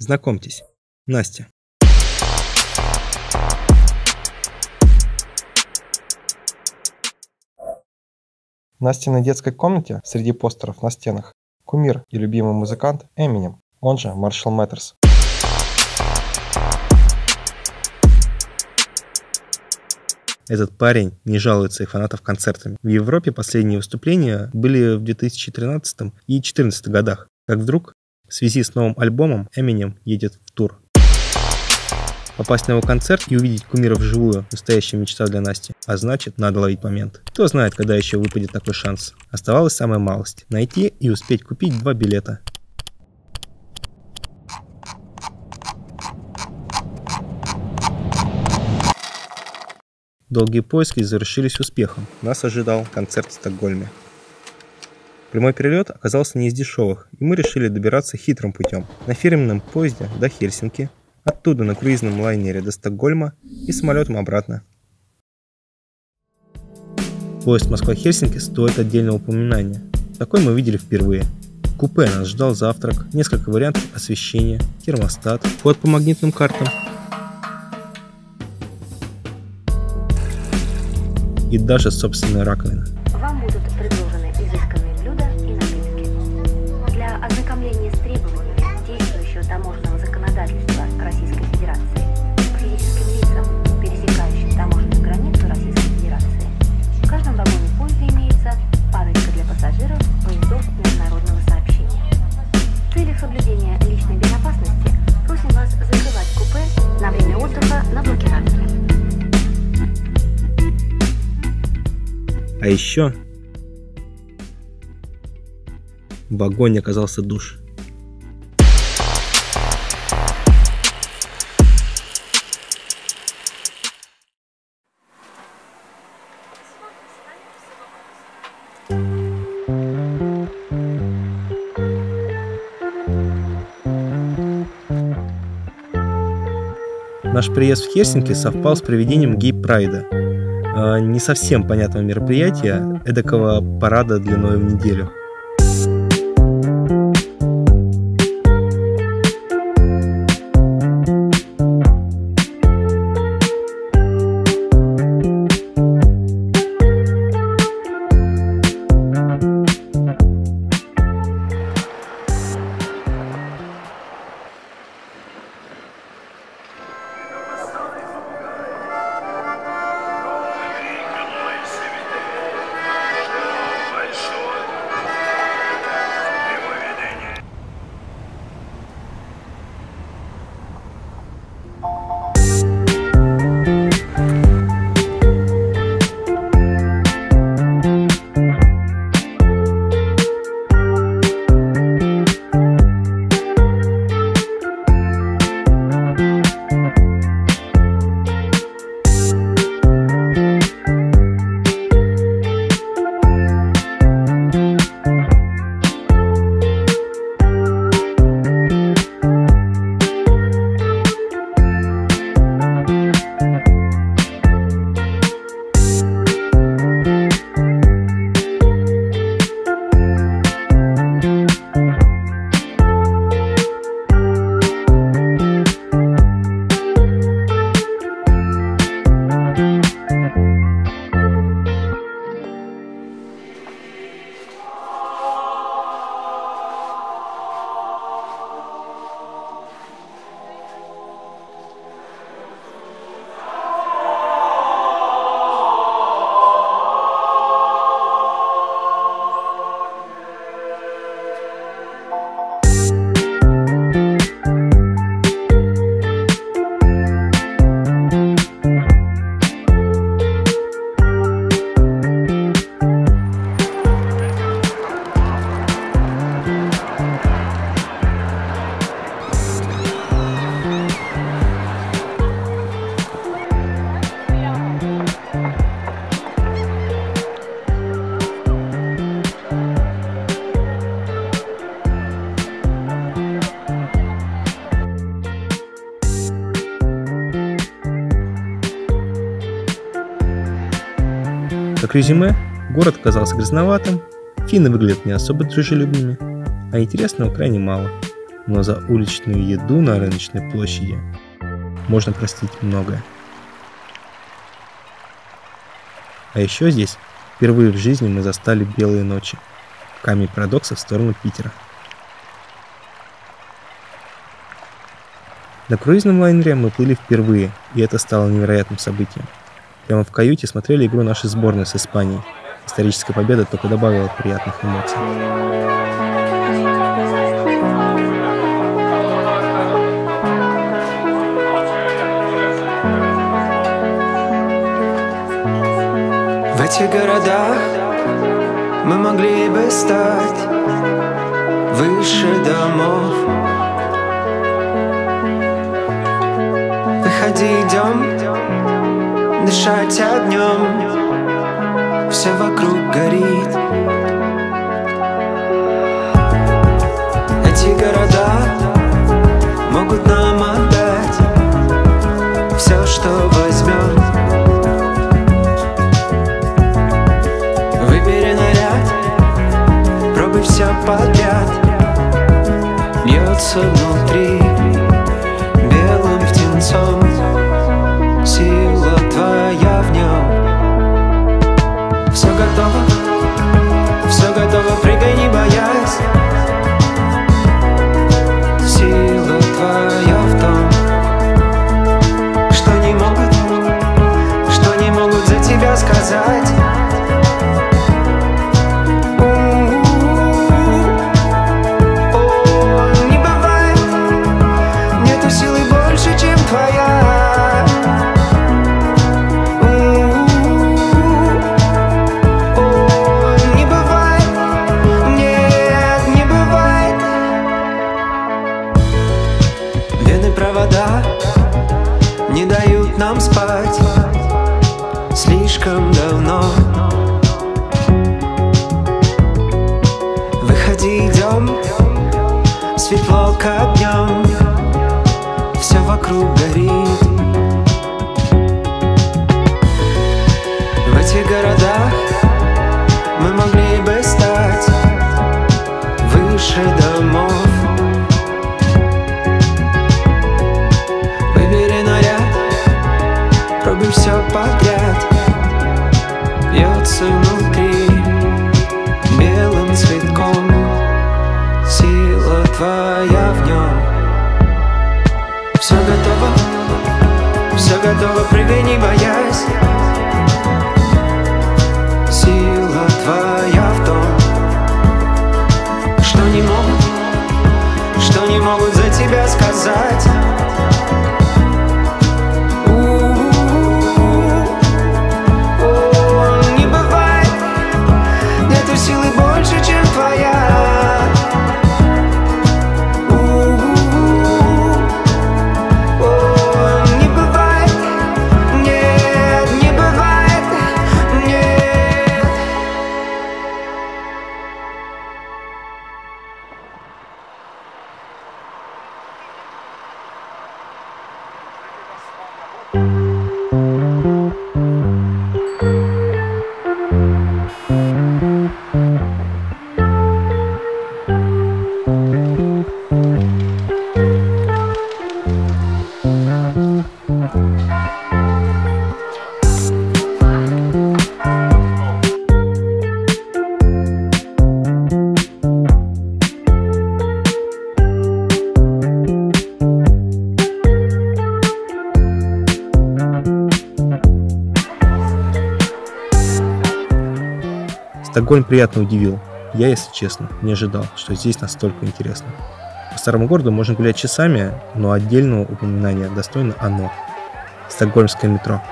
Знакомьтесь, Настя. В Настиной детской комнате среди постеров на стенах кумир и любимый музыкант Эминем, он же Marshall Mathers. Этот парень не жалует своих фанатов концертами. В Европе последние выступления были в 2013 и 2014 годах. Как вдруг, в связи с новым альбомом, Eminem едет в тур. Попасть на его концерт и увидеть кумира вживую – настоящая мечта для Насти. А значит, надо ловить момент. Кто знает, когда еще выпадет такой шанс. Оставалась самая малость – найти и успеть купить 2 билета. Долгие поиски завершились успехом. Нас ожидал концерт в Стокгольме. Прямой перелет оказался не из дешевых, и мы решили добираться хитрым путем. На фирменном поезде до Хельсинки, оттуда на круизном лайнере до Стокгольма и самолетом обратно. Поезд Москва-Хельсинки стоит отдельного упоминания. Такой мы видели впервые. В купе нас ждал завтрак, несколько вариантов освещения, термостат, вход по магнитным картам и даже собственная раковина. Вам будут предложены изысканные блюда и напитки. Для ознакомления с требованиями действующего таможенного законодательства Российской Федерации к физическим лицам, пересекающим таможенную границу Российской Федерации, в каждом вагоне поезда имеется парочка для пассажиров поездов международного сообщения. В целях соблюдения личной безопасности просим вас закрывать купе на время отдыха на блокираторе. А еще в вагоне оказался душ. Наш приезд в Хельсинки совпал с проведением гей-прайда. Не совсем понятного мероприятия, эдакого парада длиной в неделю. Как резюме, город казался грязноватым, финны выглядят не особо дружелюбными, а интересного крайне мало. но за уличную еду на рыночной площади можно простить многое. А еще здесь впервые в жизни мы застали белые ночи. Камень Парадокса в сторону Питера. На круизном лайнере мы плыли впервые, и это стало невероятным событием. Прямо в каюте смотрели игру нашей сборной с Испанией. Историческая победа только добавила приятных эмоций. В этих городах мы могли бы стать выше домов. Выходи, идем дышать огнем, все вокруг горит. Эти города могут нам отдать все, что возьмем. Выбери наряд, пробуй все подряд. Льется внутри белым птенцом сила твоя в нем. Все готово, прыгай, не боясь. Сила твоя в том, что не могут за тебя сказать. Не дают нам спать слишком давно. Выходи, идем, светло как днем, все вокруг горит. В этих городах мы могли бы стать выше домов. Пробуй все подряд, льется внутри белым цветком сила твоя в нем. Все готово, прыгай, не боясь. Сила твоя в том, что не могут за тебя сказать. Силы больше, чем твоя. Не бывает, нет, не бывает, нет. Стокгольм приятно удивил. Я, если честно, не ожидал, что здесь настолько интересно. По старому городу можно гулять часами, но отдельного упоминания достойно оно – стокгольмское метро.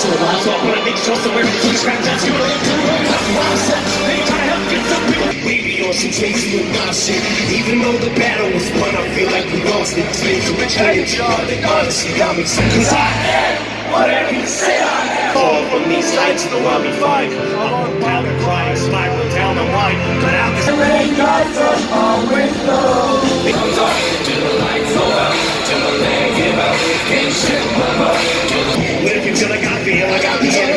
So I thought when I make sure somewhere in the track that's gonna they try to help get some people. We be on some crazy and wild shit. Even though the battle was won, I feel like we lost it. Slaves of rich energy, honestly, got me sick. Cause I am whatever you say I am. All from these nights, though I'll be fine. I'm on powder crying, spiral down the line. But out this rain got from our window. It comes off till the lights go out, till the land give out. Can't shit my mouth. Live until I got feel, I got the energy.